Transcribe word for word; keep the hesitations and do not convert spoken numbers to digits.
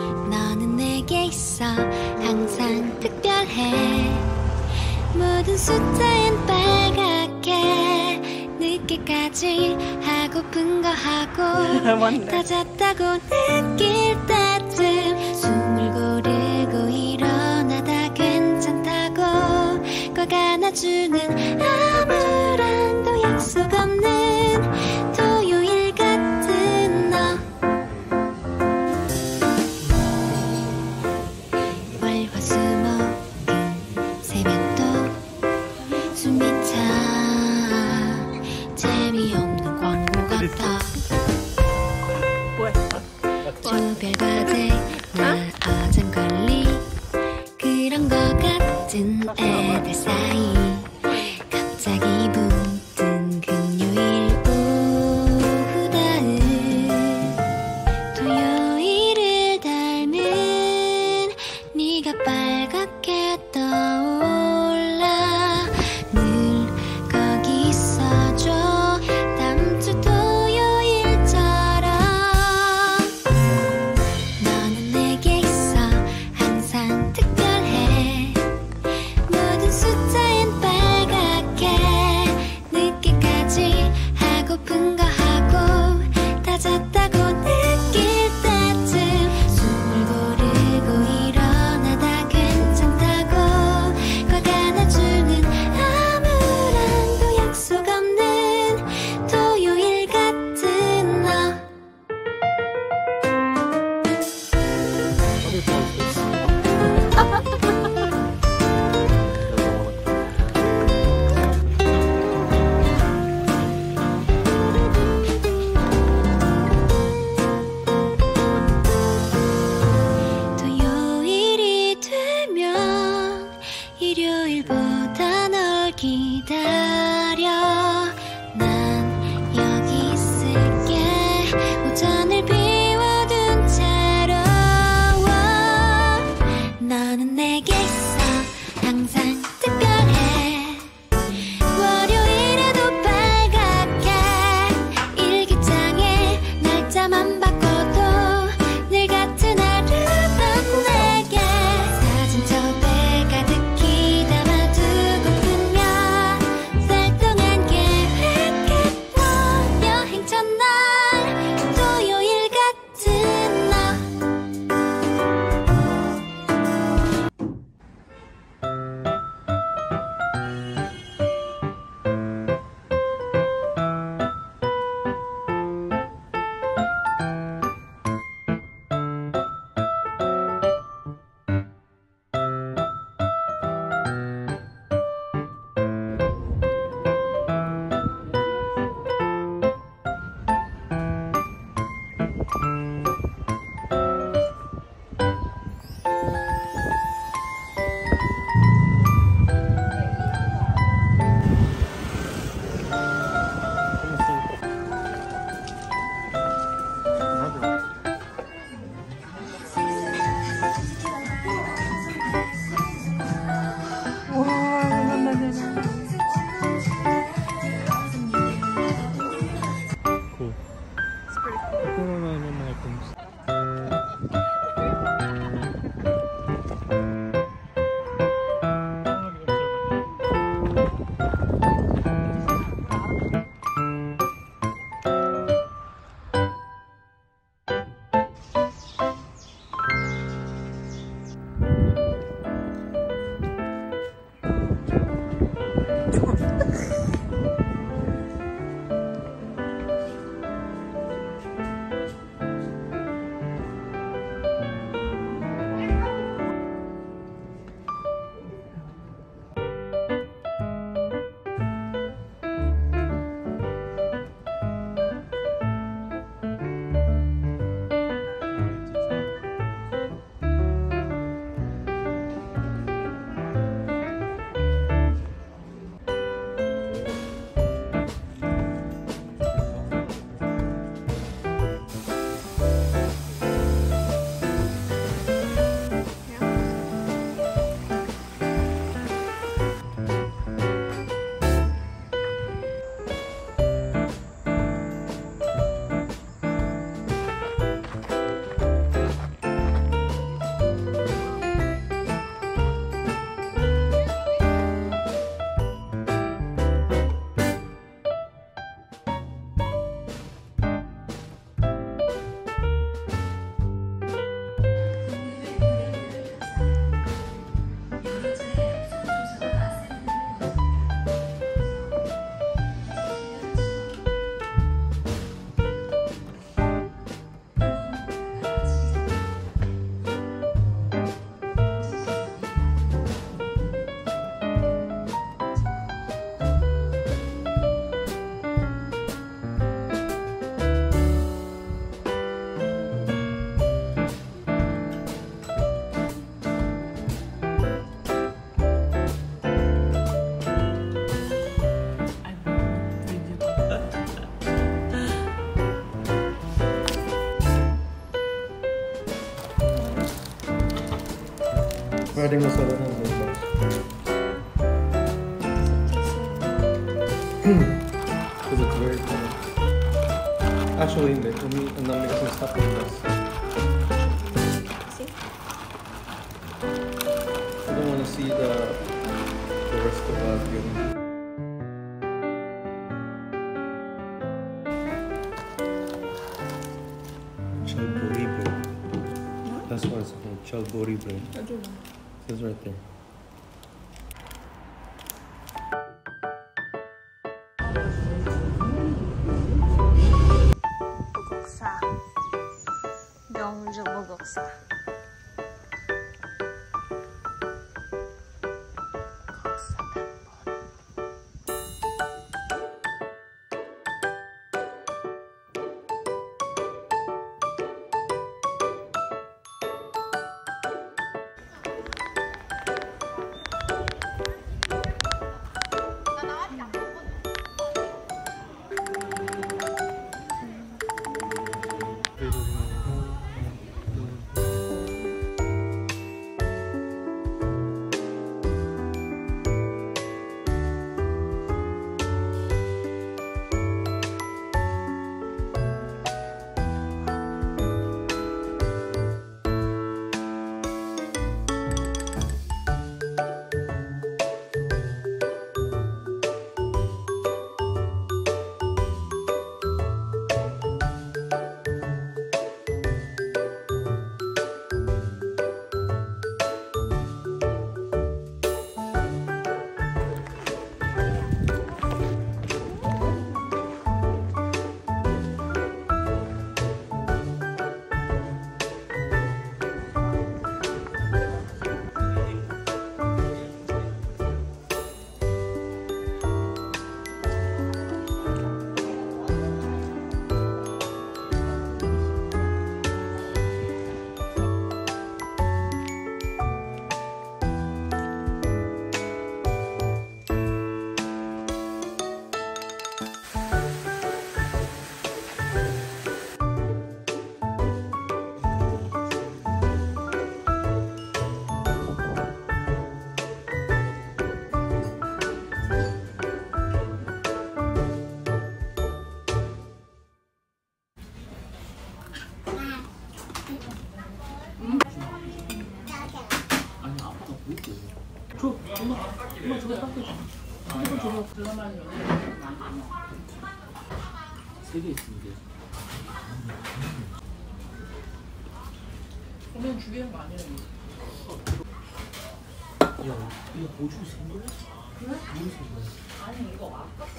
너는 내게 있어 항상 특별해. 모든 숫자엔 빨갛게 늦게까지 하고픈 거 하고 다 잤다고 느낄 때쯤 숨을 고르고 일어나다 괜찮다고 꼭 안아주는 아무랑도 약속 없는 토요일 같은 너. 월화수목금 새벽도 숨이 차 재미없는 광고 같아. 조별과제 나 어장관리 그런 거 같은 애들 사이 갑자기 붙은 금요일 오후다은 토요일을 닮은 네가 빨갛게 떠올라. 늘 거기 있어줘 다음 주 토요일처럼. 너는 내게 있어 항상 특별해. 모든 숫자엔 빨갛게 늦게까지 하고픈 거 하고 다 잤다고 느낄 때쯤 숨을 고르고 일어나다 괜찮다고 꼭 안아주는 아무랑도 약속 없는 토요일 같은 너. 토요일이 되면 일요일보다 널 기다려. 난 여기 있을게 오전을 비워둔 채로. 너는 내게 있어 항상 특별해. 월요일에도 빨갛게 일기장에 날짜만 바꿔도 늘 같은 하루던 내게 사진 첩에 가득히 담아두고픈면 날 동안 계획했던 여행 첫날 토요일 같은 너. Pwedeng masalanan bukas. Because it's very cold. Actually, hindi. Umi ang dami kasing stuff in this. See? I don't want to see the the rest of the building. Chalbori bread. That's what it's called. Chalbori bread. I don't know. It says right there. 무국사. 명주 무국사. 줘. 엄마, 엄마 저거 닦여줘. 이거 줘봐. 세 개 있으면 돼. 그러면 죽이는 거 아니야? 야, 이거 보조 생 거야? 그래? 무슨 생 거야? 아니, 이거 아까